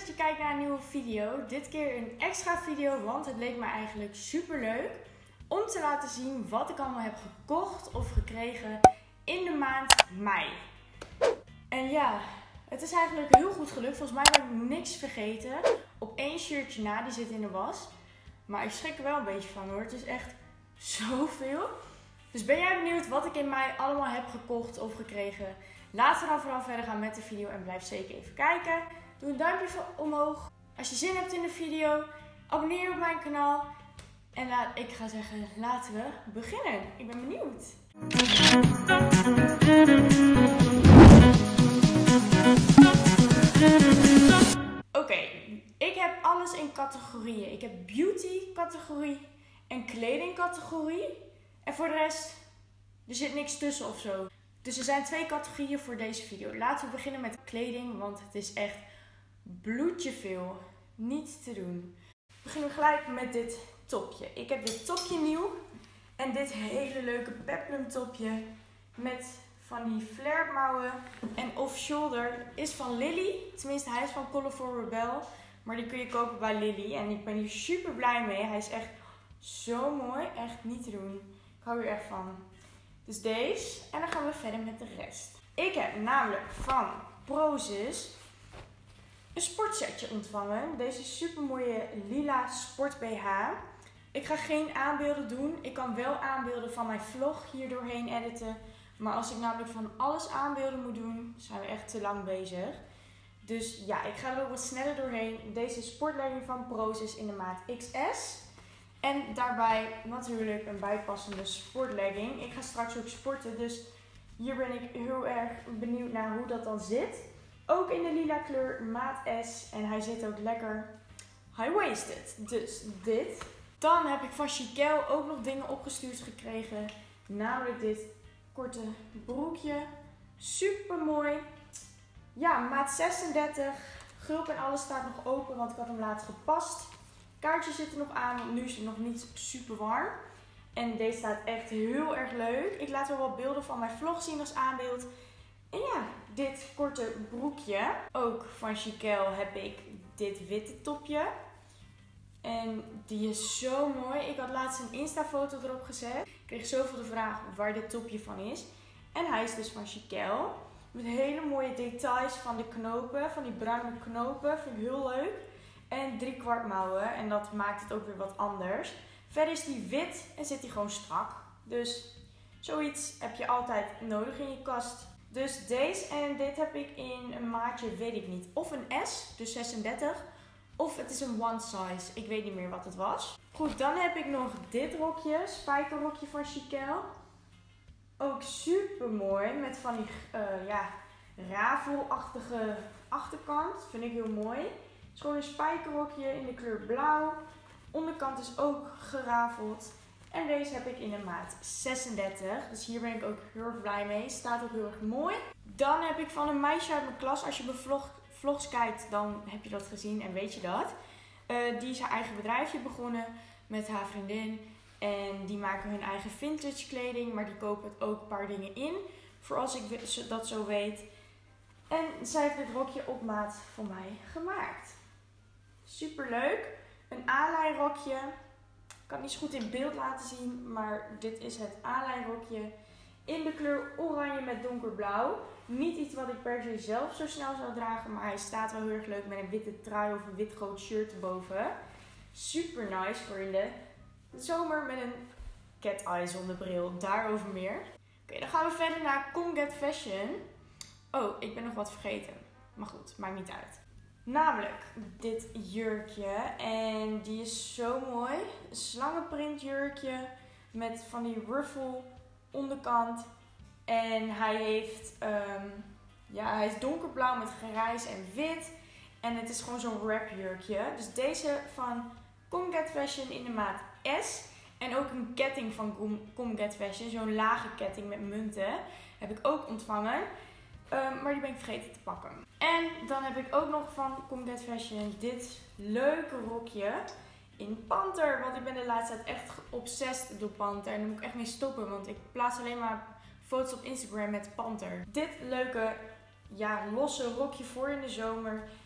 dat je kijkt naar een nieuwe video. Dit keer een extra video, want het leek me eigenlijk super leuk om te laten zien wat ik allemaal heb gekocht of gekregen in de maand mei. En ja, het is eigenlijk heel goed gelukt. Volgens mij heb ik niks vergeten. Op één shirtje na, die zit in de was. Maar ik schrik er wel een beetje van hoor. Het is echt zoveel. Dus ben jij benieuwd wat ik in mei allemaal heb gekocht of gekregen? Laten we dan vooral verder gaan met de video en blijf zeker even kijken. Doe een duimpje omhoog. Als je zin hebt in de video, abonneer je op mijn kanaal. En ik ga zeggen, laten we beginnen. Ik ben benieuwd. Oké, ik heb alles in categorieën. Ik heb beauty categorie en kleding categorie. En voor de rest, er zit niks tussen of zo. Dus er zijn 2 categorieën voor deze video. Laten we beginnen met kleding, want het is echt bloedje veel. Niet te doen. We beginnen gelijk met dit topje. Ik heb dit topje nieuw. En dit hele leuke peplum topje met van die flare mouwen en off-shoulder is van Lily. Tenminste, hij is van Colorful Rebel. Maar die kun je kopen bij Lily. En ik ben hier super blij mee. Hij is echt zo mooi. Echt niet te doen. Ik hou hier echt van. Dus deze. En dan gaan we verder met de rest. Ik heb namelijk van Prozis een sportsetje ontvangen. Deze super mooie lila sport BH. Ik ga geen aanbeelden doen. Ik kan wel aanbeelden van mijn vlog hier doorheen editen. Maar als ik namelijk van alles aanbeelden moet doen, zijn we echt te lang bezig. Dus ja, ik ga er ook wat sneller doorheen. Deze sportlegging van Prozis in de maat XS. En daarbij natuurlijk een bijpassende sportlegging. Ik ga straks ook sporten, dus hier ben ik heel erg benieuwd naar hoe dat dan zit. Ook in de lila kleur, maat S. En hij zit ook lekker high-waisted. Dus dit. Dan heb ik van Chiquel ook nog dingen opgestuurd gekregen. Namelijk dit korte broekje. Super mooi. Ja, maat 36. Gulp en alles staat nog open, want ik had hem laatst gepast. Kaartjes zitten nog aan, want nu is het nog niet super warm. En deze staat echt heel erg leuk. Ik laat wel wat beelden van mijn vlog zien als aanbeeld. En ja, dit korte broekje. Ook van Chiquel heb ik dit witte topje. En die is zo mooi. Ik had laatst een Insta-foto erop gezet. Ik kreeg zoveel de vraag waar dit topje van is. En hij is dus van Chiquel. Met hele mooie details van de knopen. Van die bruine knopen. Vind ik heel leuk. En 3/4 mouwen. En dat maakt het ook weer wat anders. Verder is die wit en zit die gewoon strak. Dus zoiets heb je altijd nodig in je kast. Dus deze en dit heb ik in een maatje, weet ik niet. Of een S, dus 36. Of het is een one size. Ik weet niet meer wat het was. Goed, dan heb ik nog dit rokje. Spijkerrokje van Chiquel. Ook super mooi. Met van die rafelachtige achterkant. Vind ik heel mooi. Het is gewoon een spijkerrokje in de kleur blauw. Onderkant is ook gerafeld. En deze heb ik in de maat 36. Dus hier ben ik ook heel erg blij mee. Staat ook heel erg mooi. Dan heb ik van een meisje uit mijn klas. Als je mijn vlogs kijkt, dan heb je dat gezien en weet je dat. Die is haar eigen bedrijfje begonnen met haar vriendin. En die maken hun eigen vintage kleding. Maar die kopen ook een paar dingen in. Voor als ik dat zo weet. En zij heeft dit rokje op maat voor mij gemaakt. Super leuk. Een A-lijn rokje. Ik kan het niet zo goed in beeld laten zien. Maar dit is het A-lijn rokje. In de kleur oranje met donkerblauw. Niet iets wat ik per se zelf zo snel zou dragen. Maar hij staat wel heel erg leuk met een witte trui of een wit groot shirt erboven. Super nice voor in de zomer met een cat eye zonnebril. Daarover meer. Oké, dan gaan we verder naar Come Get Fashion. Oh, ik ben nog wat vergeten. Maar goed, maakt niet uit. Namelijk dit jurkje. En die is zo mooi. Een slangenprint jurkje. Met van die ruffle onderkant. En hij heeft, hij is donkerblauw met grijs en wit. En het is gewoon zo'n wrap jurkje. Dus deze van Come Get Fashion in de maat S. En ook een ketting van Come Get Fashion. Zo'n lage ketting met munten. Heb ik ook ontvangen. Maar die ben ik vergeten te pakken. En dan heb ik ook nog van Come Get Fashion dit leuke rokje in panter. Want ik ben de laatste tijd echt obsessed door panter. En daar moet ik echt mee stoppen. Want ik plaats alleen maar foto's op Instagram met panter. Dit leuke losse rokje voor in de zomer.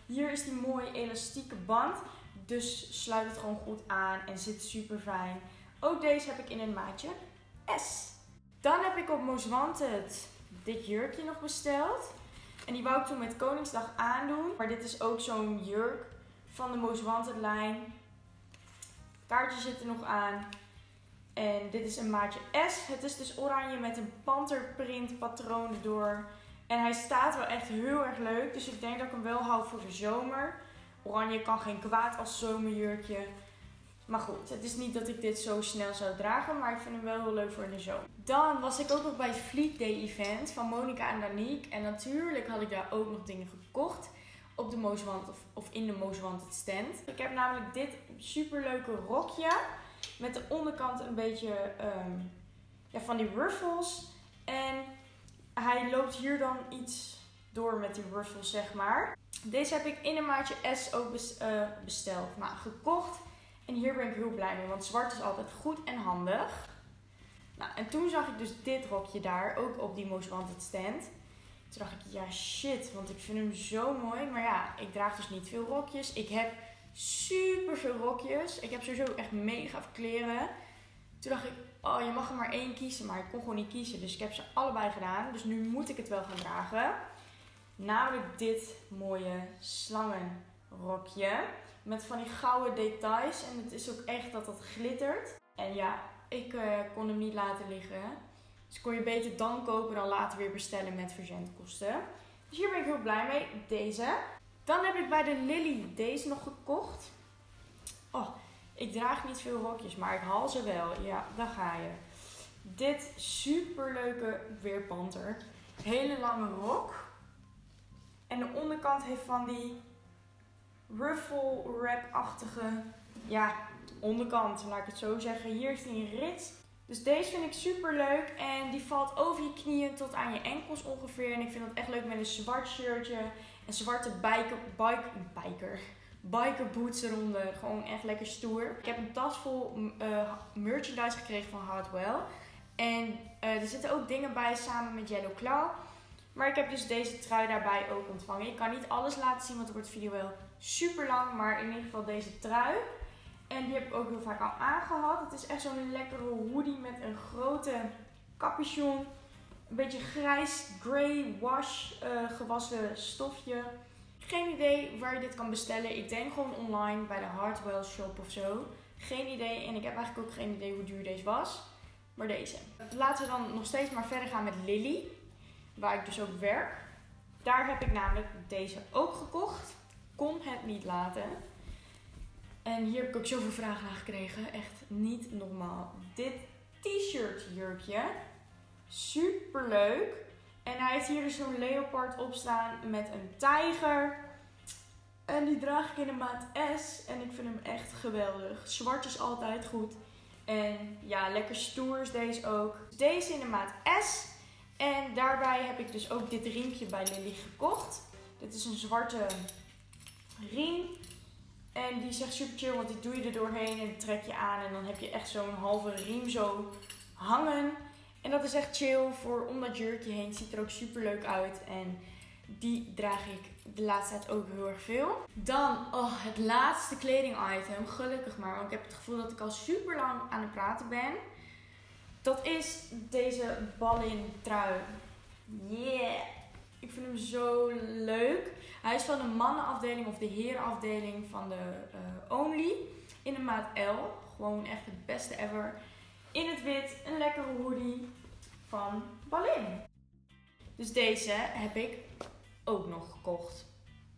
Hier is die mooie elastieke band. Dus sluit het gewoon goed aan en zit super fijn. Ook deze heb ik in een maatje S. Dan heb ik op Most Wanted dit jurkje nog besteld. En die wou ik toen met Koningsdag aandoen. Maar dit is ook zo'n jurk van de Most Wanted lijn. Kaartje zit er nog aan. En dit is een maatje S. Het is dus oranje met een panterprint patroon erdoor. En hij staat wel echt heel erg leuk. Dus ik denk dat ik hem wel hou voor de zomer. Oranje kan geen kwaad als zomerjurkje. Maar goed, het is niet dat ik dit zo snel zou dragen. Maar ik vind hem wel heel leuk voor de zomer. Dan was ik ook nog bij het Fleet Day event van Monica en Danique. En natuurlijk had ik daar ook nog dingen gekocht. Op de Most Wanted of in de Most Wanted stand. Ik heb namelijk dit superleuke rokje. Met de onderkant een beetje van die ruffles. En hij loopt hier dan iets door met die ruffles, zeg maar. Deze heb ik in een maatje S ook besteld. Nou, gekocht. En hier ben ik heel blij mee, want zwart is altijd goed en handig. Nou, en toen zag ik dus dit rokje daar, ook op die Most Wanted stand. Toen dacht ik, ja shit, want ik vind hem zo mooi. Maar ja, ik draag dus niet veel rokjes. Ik heb super veel rokjes. Ik heb sowieso echt mega veel kleren. Toen dacht ik, oh, je mag er maar één kiezen. Maar ik kon gewoon niet kiezen. Dus ik heb ze allebei gedaan. Dus nu moet ik het wel gaan dragen. Namelijk dit mooie slangenrokje. Met van die gouden details. En het is ook echt dat dat glittert. En ja, ik kon hem niet laten liggen. Dus kon je beter dan kopen dan later weer bestellen met verzendkosten. Dus hier ben ik heel blij mee. Deze. Dan heb ik bij de Lily deze nog gekocht. Oh, ik draag niet veel rokjes, maar ik haal ze wel. Ja, daar ga je. Dit superleuke weerpanter. Hele lange rok. En de onderkant heeft van die ruffle wrap-achtige, ja, onderkant, laat ik het zo zeggen. Hier is die een rits. Dus deze vind ik super leuk. En die valt over je knieën tot aan je enkels ongeveer. En ik vind dat echt leuk met een zwart shirtje. En zwarte biker boots eronder. Gewoon echt lekker stoer. Ik heb een tas vol merchandise gekregen van Hardwell. En er zitten ook dingen bij samen met Yellow Claw. Maar ik heb dus deze trui daarbij ook ontvangen. Ik kan niet alles laten zien, want dan wordt de video wel super lang. Maar in ieder geval deze trui. En die heb ik ook heel vaak al aangehad. Het is echt zo'n lekkere hoodie met een grote capuchon. Een beetje grijs, grey wash gewassen stofje. Geen idee waar je dit kan bestellen. Ik denk gewoon online bij de Hardwell shop of zo. Geen idee. En ik heb eigenlijk ook geen idee hoe duur deze was. Maar deze. Laten we dan nog steeds maar verder gaan met Lily. Waar ik dus ook werk. Daar heb ik namelijk deze ook gekocht. Kon het niet laten. En hier heb ik ook zoveel vragen naar gekregen. Echt niet normaal. Dit t-shirt jurkje. Super leuk. En hij heeft hier dus zo'n leopard op staan met een tijger. En die draag ik in de maat S. En ik vind hem echt geweldig. Zwart is altijd goed. En ja, lekker stoer is deze ook. Deze in de maat S. En daarbij heb ik dus ook dit riempje bij Lily gekocht. Dit is een zwarte riem. En die is echt super chill, want die doe je er doorheen en die trek je aan. En dan heb je echt zo'n halve riem zo hangen. En dat is echt chill voor om dat jurkje heen. Het ziet er ook super leuk uit. En die draag ik de laatste tijd ook heel erg veel. Dan het laatste kleding item. Gelukkig maar, want ik heb het gevoel dat ik al super lang aan het praten ben. Dat is deze ballin trui. Yeah! Ik vind hem zo leuk. Hij is van de mannenafdeling of de herenafdeling van de Only. In de maat L. Gewoon echt het beste ever. In het wit. Een lekkere hoodie van Ballin. Dus deze heb ik ook nog gekocht.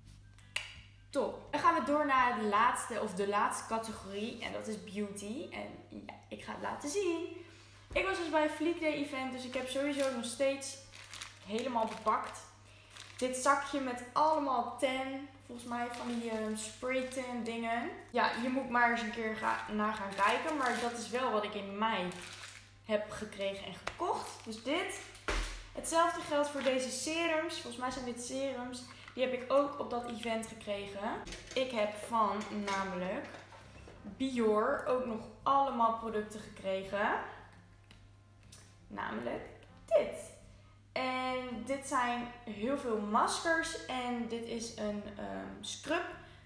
Top. Dan gaan we door naar de laatste categorie. En dat is beauty. En ja, ik ga het laten zien. Ik was dus bij een Fleet Day event. Dus ik heb sowieso nog steeds helemaal bepakt. Dit zakje met allemaal tan. Volgens mij van die spray tan dingen. Ja, je moet maar eens een keer naar gaan kijken. Maar dat is wel wat ik in mei heb gekregen en gekocht. Dus dit. Hetzelfde geldt voor deze serums. Volgens mij zijn dit serums. Die heb ik ook op dat event gekregen. Ik heb van namelijk Bior ook nog allemaal producten gekregen. Namelijk dit. En dit zijn heel veel maskers. En dit is een scrub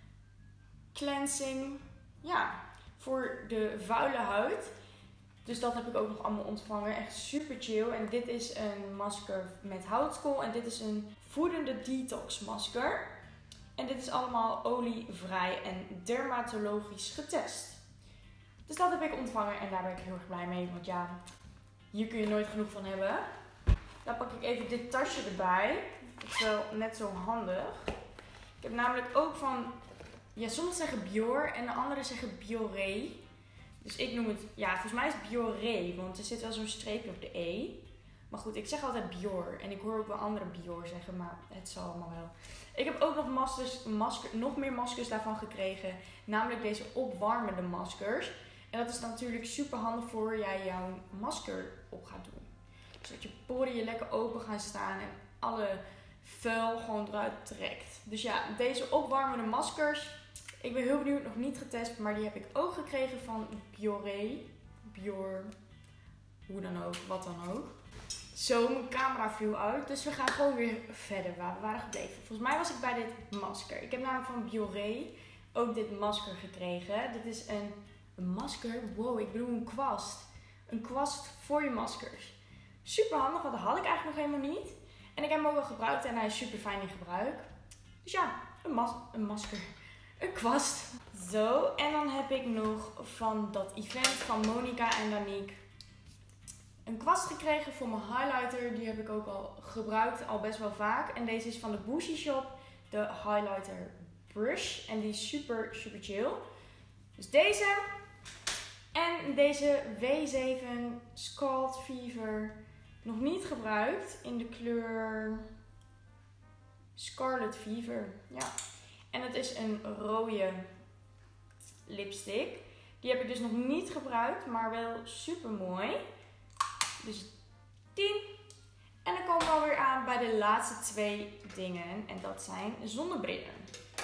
cleansing. Ja, voor de vuile huid. Dus dat heb ik ook nog allemaal ontvangen. Echt super chill. En dit is een masker met houtskool. En dit is een voedende detox masker. En dit is allemaal olievrij en dermatologisch getest. Dus dat heb ik ontvangen en daar ben ik heel erg blij mee. Want ja, hier kun je nooit genoeg van hebben. Dan pak ik even dit tasje erbij. Dat is wel net zo handig. Ik heb namelijk ook van... Ja, sommigen zeggen Bior en de anderen zeggen Bioré. Dus ik noem het... Ja, volgens mij is het Bioré. Want er zit wel zo'n streepje op de E. Maar goed, ik zeg altijd Bior. En ik hoor ook wel andere Bior zeggen. Maar het zal allemaal wel. Ik heb ook nog nog meer maskers daarvan gekregen. Namelijk deze opwarmende maskers. En dat is natuurlijk super handig voor jij jouw masker op gaat doen. Zodat je poriën lekker open gaan staan en alle vuil gewoon eruit trekt. Dus ja, deze opwarmende maskers. Ik ben heel benieuwd, nog niet getest. Maar die heb ik ook gekregen van Bioré. Bior. Hoe dan ook, wat dan ook. Zo, mijn camera viel uit. Dus we gaan gewoon weer verder waar we waren gebleven. Volgens mij was ik bij dit masker. Ik heb namelijk van Bioré ook dit masker gekregen. Dit is een masker. Wow, ik bedoel een kwast. Een kwast voor je maskers. Super handig, want dat had ik eigenlijk nog helemaal niet. En ik heb hem ook wel gebruikt en hij is super fijn in gebruik. Dus ja, een masker. Een kwast. Zo, en dan heb ik nog van dat event van Monica en Danique een kwast gekregen voor mijn highlighter. Die heb ik ook al gebruikt, al best wel vaak. En deze is van de Boosie Shop, de highlighter brush. En die is super, super chill. Dus deze. En deze W7 Scald Fever. Nog niet gebruikt in de kleur Scarlet Fever. Ja. En het is een rode lipstick. Die heb ik dus nog niet gebruikt, maar wel super mooi. Dus 10. En dan komen we alweer aan bij de laatste 2 dingen. En dat zijn zonnebrillen.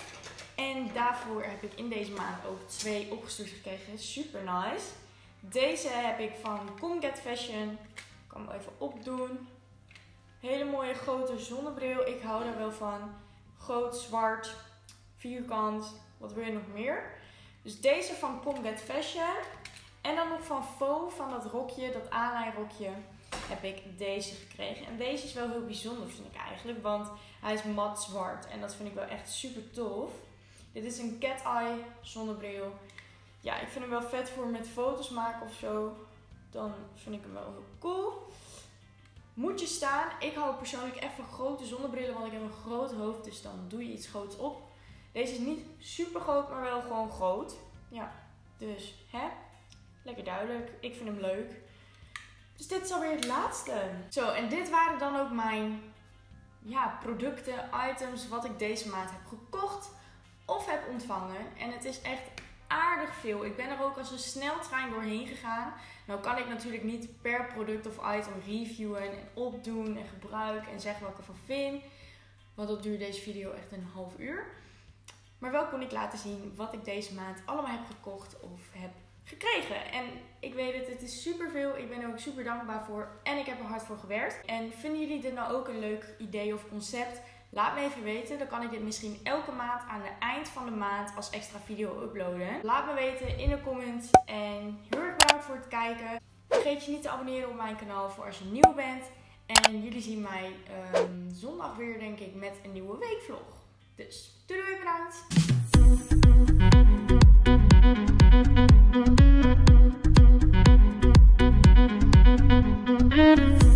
En daarvoor heb ik in deze maand ook 2 opgestuurd gekregen. Super nice. Deze heb ik van Comget Fashion. Ik kan hem even opdoen. Hele mooie grote zonnebril. Ik hou daar wel van. Groot, zwart, vierkant. Wat wil je nog meer? Dus deze van Comget Fashion. En dan nog van Faux, van dat rokje, dat aanlijnrokje, heb ik deze gekregen. En deze is wel heel bijzonder, vind ik eigenlijk. Want hij is mat zwart. En dat vind ik wel echt super tof. Dit is een cat eye zonnebril. Ja, ik vind hem wel vet voor met foto's maken of zo. Dan vind ik hem wel heel cool. Moet je staan. Ik hou persoonlijk echt van grote zonnebrillen, want ik heb een groot hoofd. Dus dan doe je iets groots op. Deze is niet super groot, maar wel gewoon groot. Ja, dus hè. Lekker duidelijk. Ik vind hem leuk. Dus dit is alweer het laatste. Zo, en dit waren dan ook mijn producten, items, wat ik deze maand heb gekocht of heb ontvangen. En het is echt aardig veel. Ik ben er ook als een sneltrein doorheen gegaan. Nou kan ik natuurlijk niet per product of item reviewen en opdoen en gebruiken en zeggen wat ik ervan vind. Want dat duurt deze video echt een half uur. Maar wel kon ik laten zien wat ik deze maand allemaal heb gekocht of heb gekregen. En ik weet het is superveel. Ik ben er ook super dankbaar voor. En ik heb er hard voor gewerkt. En vinden jullie dit nou ook een leuk idee of concept? Laat me even weten. Dan kan ik dit misschien elke maand aan het eind van de maand als extra video uploaden. Laat me weten in de comments. En heel erg bedankt voor het kijken. Vergeet je niet te abonneren op mijn kanaal voor als je nieuw bent. En jullie zien mij zondag weer, denk ik, met een nieuwe weekvlog. Dus doei doei, bedankt.